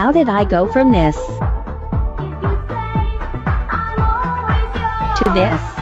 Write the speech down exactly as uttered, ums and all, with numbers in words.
How did I go from this to this?